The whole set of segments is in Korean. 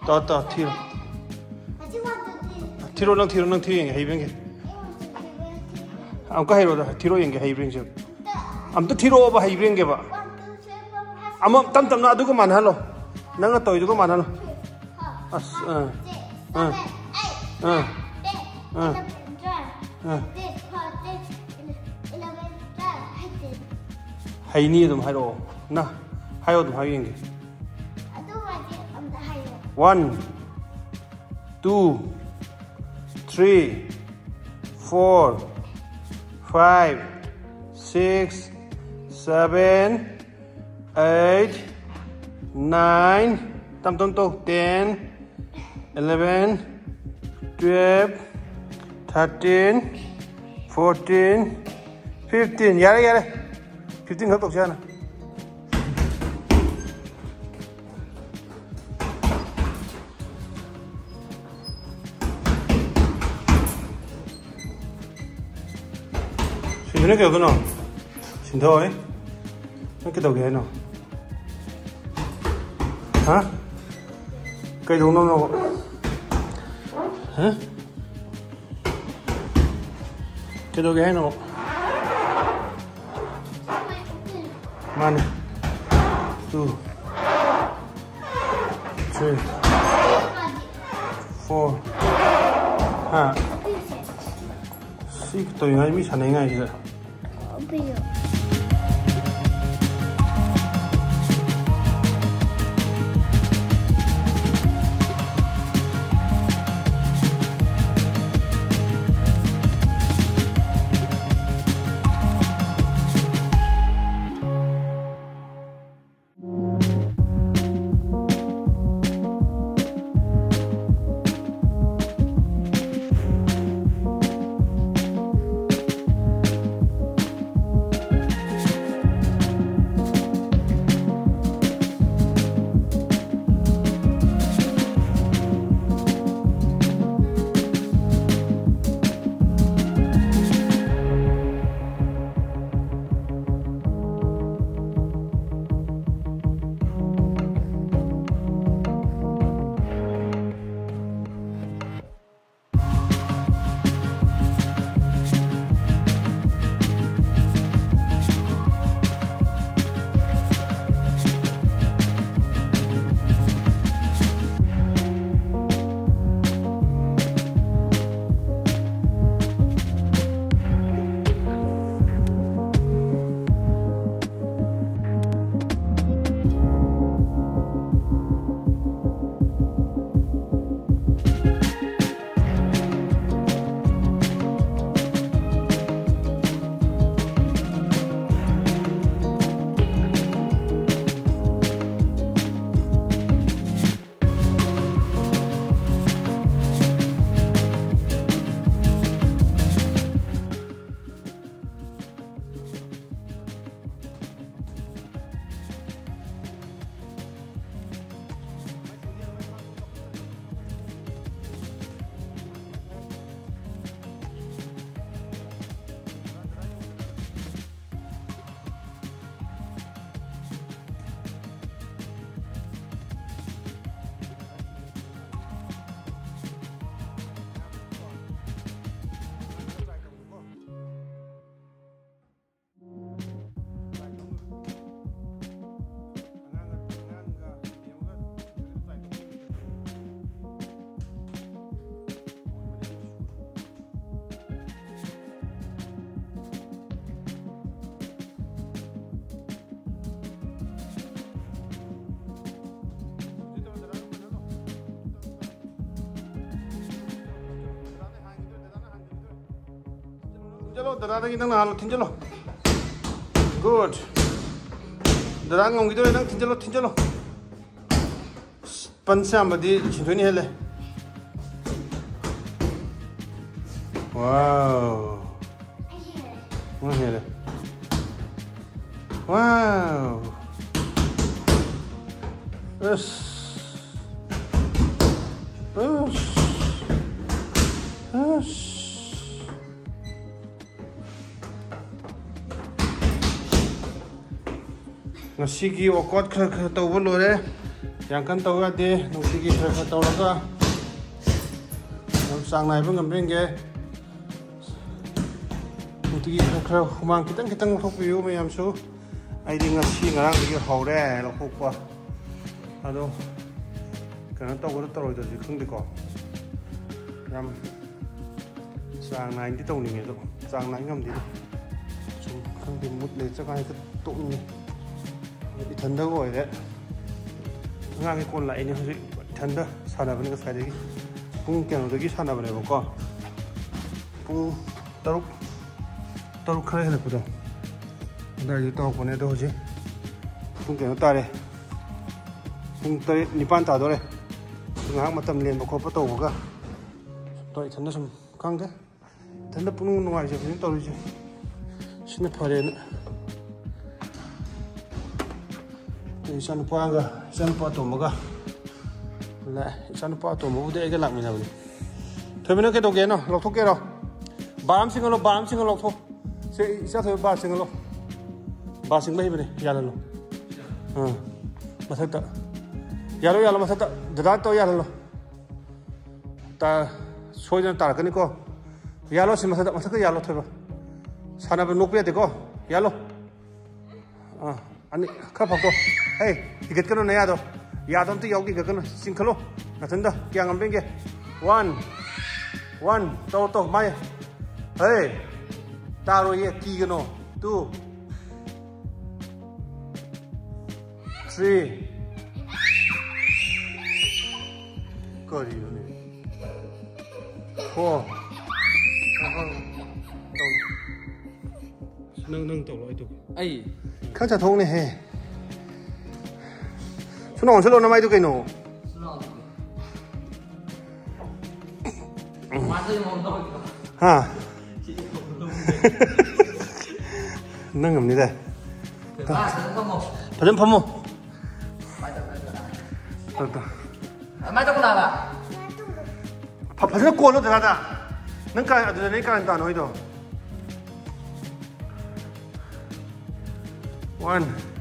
ta thiro thiro nang thiro yang hai beng am ka hai ro da thiro yang hai beng je am to thiro ba hai beng ge ba am tam tam na adu ko man halo nang toy du ko man halo as hai ni dum hai ro na hai dum hai yang ge 1 2 3 4 5 6 7 8 9 tam tam to 10 11 12 13 14 15 yare 15 khắc tục chưa nào xin nó kiểu cái nào xin thôi nó cái đầu ghế nào hả cây đúng đâu nào hả cái đầu ghế nào mana 2 3 4 5 6 tôi ngay mới sản ngay rồi Chalo, darah kita nang halu tinjalo. Good. Darah ngom gitu nang tinjalo. Pansam badi cintu ni hele. Wow. Mana hele? Wow. Us. Nasi ki wakot khar tawul lore Yang kan tau ya deh, nanti kita tau lagi. Yang sang naik pun ngembeng ke. Nanti kita humang kita ngelakuin view macam tu. Aidi ngasih ngarang dia hau deh, lakukan apa. Aduh, karena tau kita tahu itu sih, kau yang sang naik itu tahu ni itu, sang naik ngam dia. Kang di mut le chắc ai tụ ni bị thân đâu rồi đấy ngang cái con lại như thế thân đó sao nào bên cái phải đấy cũng kiểu cái sao nào bên này một con cũng tao khai là của đây thì tao còn này đâu chứ cũng kiểu nó ta đây cũng tới nipan ta đó đây ngang mà tầm liền một con bắt đầu cả tôi thân nó xong căng thế thân nó cũng ngoài rồi chúng tao đi chứ 신의 팔에는 이산우빠가 도모가 네 이산우빠 도모도 애가 락미나 보니 되면은 걔도 걔노 럭토게로 바람싱을로 럭토 세 이사서 바싱을로 바싱 메이버니 야랄로 마사다 야로 마사다 드다또 야랄로 다 소이는 따라가니까 야로 시 마사다 야로 터봐 sana ben nukpia deko yalo ani kha phako hey ticket kano naya do yadam tu yogi gakano singkhalo nathanda kya ngambenge 1 to mai hey taro ye ki gano 2 3 kari ne 4 nâng tàu lại tụi ấy khá chả thông này hè số nòng số lô năm nay tụi cái nổ ha nâng ngầm như đây thật đến phẩm một mai tao nào à thật thật nó luôn thật ra nâng cái ở đây cái anh ta nói đâu 1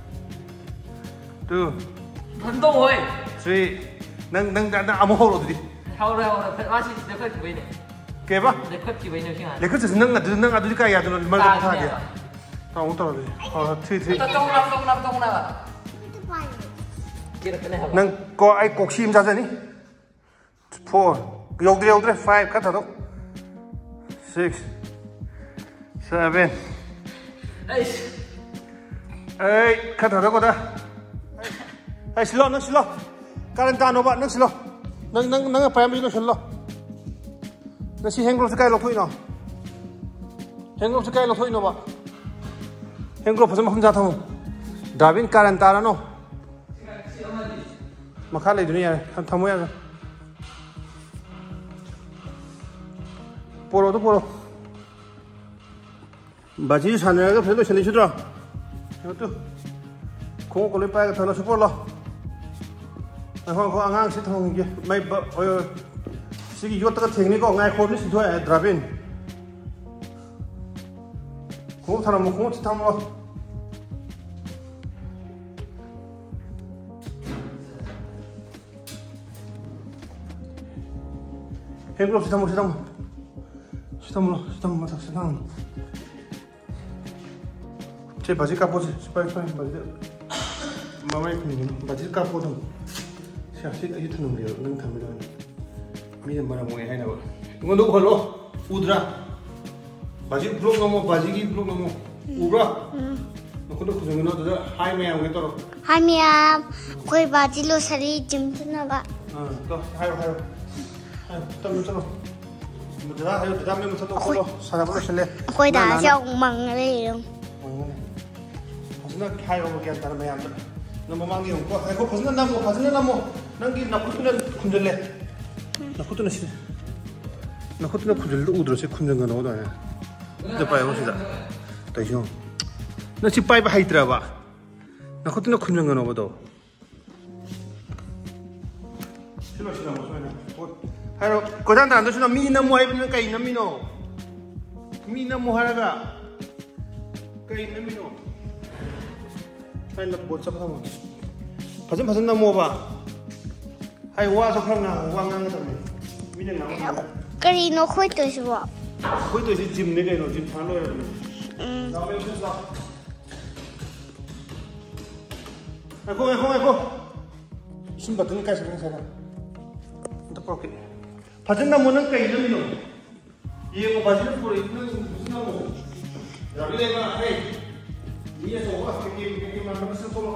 2 운동 왜? 3 nâng amo holo đi 하우라 맛이 내 커피 왜 내? 개봐 내 커피 왜 내? 시간 내 커피 nâng 어디 가야 되는 말 좀 하게 아 온다 그래 똥나 nâng có ai cột sim ra rồi 4 욕들 5 cắt thở 6 7 에이씨 에이 cắt thở đó 에이 실러 너 실러 까렌타 노바 너 실러 너 파미 너 실러 너 시 행글 스카이 로토이 너 행글 스카이 로토이 노바 행글 벗으면 혼자 타고 다빈 까렌타라 너 마칼레 두니야 타모야 보로도 보로 바지 사내가 별로 신이 주더라 이것도 공을 걸린 빠이가 더 넣어서 볼라 앙앙 시통 이게 마이 시기 이것다가 테크닉 엉아이 코드 시도해 드라빈 공을 타는 뭐 공을 타는 뭐 행글 시탐 제 바지 까보지 스파이스 바지 마마이 그니는 바지 까보던 샤시 유튜브 는 능 담으려 미는 뭐라 뭐해 해나 봐 이거 걸로 우드라 바지 블록 넘어 바지기 블록 넘어 우브라 너도 그중에 너도 하이메야 왜 떨어 하이메야 거기 바지로 살이 좀 쓰나봐 또 하요 또 좀 뭐더라 하요 그다음에 무슨 또 걸로 사나불로 실래 거기 나서 엉망이래요 나 하요 그게 다른 거 아니야 너 뭐망이 없고 아이고 벗는 나무 난기 나쿠트는 군절래 나쿠트는 싫어 나쿠트는 군절도 우드러시 군절가 나오다 아니야 이제 봐요 보시다 대형 나 지금 빠이바 하이드라 봐 나쿠트는 군절가 나오도 싫어 무슨 하요 거단다 안 되시나 미나무 하이브는 까이 나미노 미나무 하라가 까이 나미노 하이 나 뭐 잡아 파전 나무 봐 Hay qua sao không nào qua ngang cái tầm này. Mình đang nằm. Cái nó khôi tôi chứ bộ. Khôi tôi chỉ gym này cái nó gym phán rồi. Nào bên xuống sao? Không. Xin bắt từng cái sẽ sao nào. Tập ok. Phát triển năm muốn cái gì nữa. Iya mau baju pun itu mesti mau. Jadi lema, hey, dia semua pergi mana mesti kalau.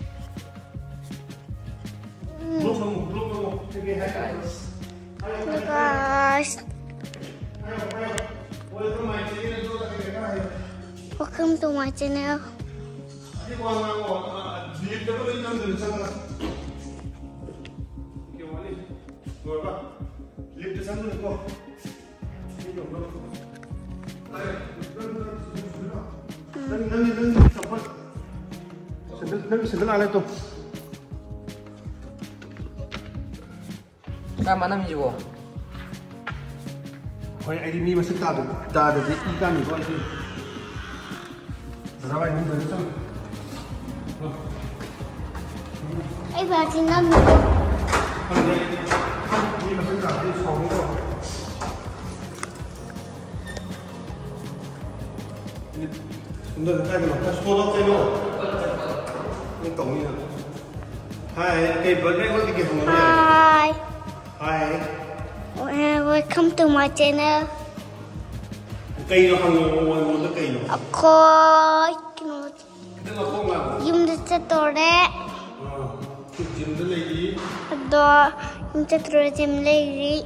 Belum, pergi hai guys. Hello guys. Welcome to my channel. Sendal ala tu. Kat mana mi juga? Hoi ini masih tak ada di ikan ni kau ini. Berapa ini macam? Berarti nak Ini masih tak ada song tu. Ini dah ada lah. Sepuluh kali lo. Ini tong ni. Hai, birthday kau tiga hari. Hi. Hai. Welcome to my channel. Cây nó hàng nó cây nó. Aku Kita nak kong lah. yung dito tore. Gym tu lagi. Ada yung dito tore gym lagi.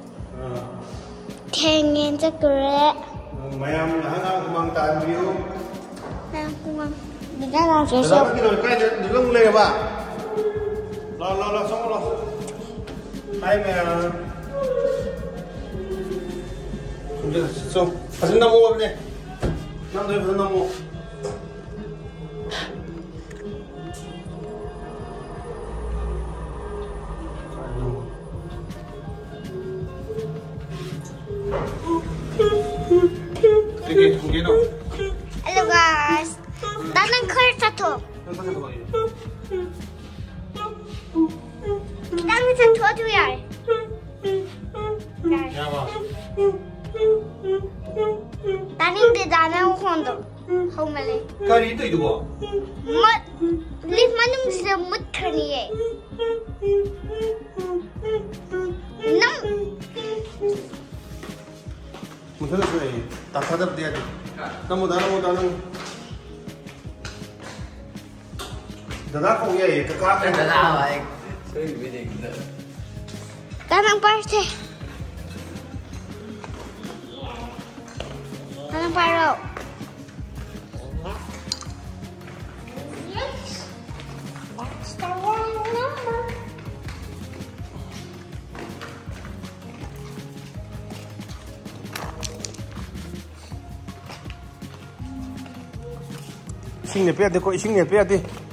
Kengin dito tore. Mayam lah, kumang tahan view. Kita nak Dah sesuatu. kita kan dulu mulai apa? Lo, semua lo. Hai Mayam. Sudah, so, pasal nama apa ni? Nama tu pasal nama. Okay, no. Hello guys. Tanang kerja tu. Kita bisa tu ya. Ya, wah. Taning di dana kondo. How many? Kali itu ba? Mat. Lift mana mesti mut kani ye. Nam. Mungkin tu ni. Tak sadar dia tu. Namu danang. Dana kau ya, kakak. Dah lah baik. Sorry beda kita. Tanang parte. Tanang paro. Yes. That's the wrong number. Ising ni pia, dekor ising ni pia tu.